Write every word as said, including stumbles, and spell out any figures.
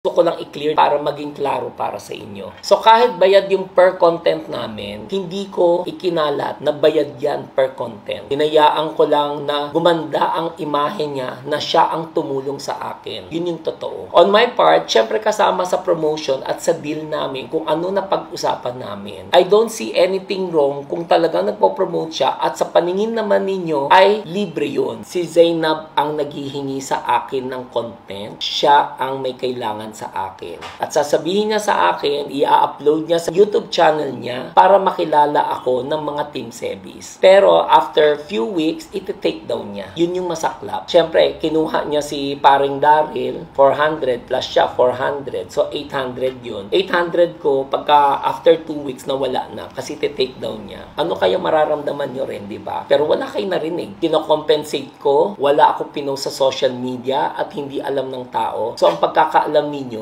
Gusto ko lang i-clear para maging klaro para sa inyo. So kahit bayad yung per content namin, hindi ko ikinalat na bayad yan per content. Hinayaan ko lang na gumanda ang imahe niya na siya ang tumulong sa akin. Yun yung totoo. On my part, syempre kasama sa promotion at sa deal namin kung ano na pag-usapan namin. I don't see anything wrong kung talagang nagpo-promote siya at sa paningin naman ninyo ay libre yun. Si Zainab ang naghihingi sa akin ng content. Siya ang may kailangan sa akin. At sasabihin niya sa akin, i-upload niya sa YouTube channel niya para makilala ako ng mga Team Sebis. Pero after few weeks, iti-take down niya. Yun yung masaklap. Siyempre, kinuha niya si paring Daryl, four hundred plus siya, four hundred. So, eight hundred yun. eight hundred ko, pagka after two weeks na wala na, kasi iti-take down niya. Ano kaya mararamdaman nyo rin, di ba? Pero wala kayo narinig. Kino-compensate ko, wala ako pinost sa social media at hindi alam ng tao. So, ang pagkakaalam ninyo,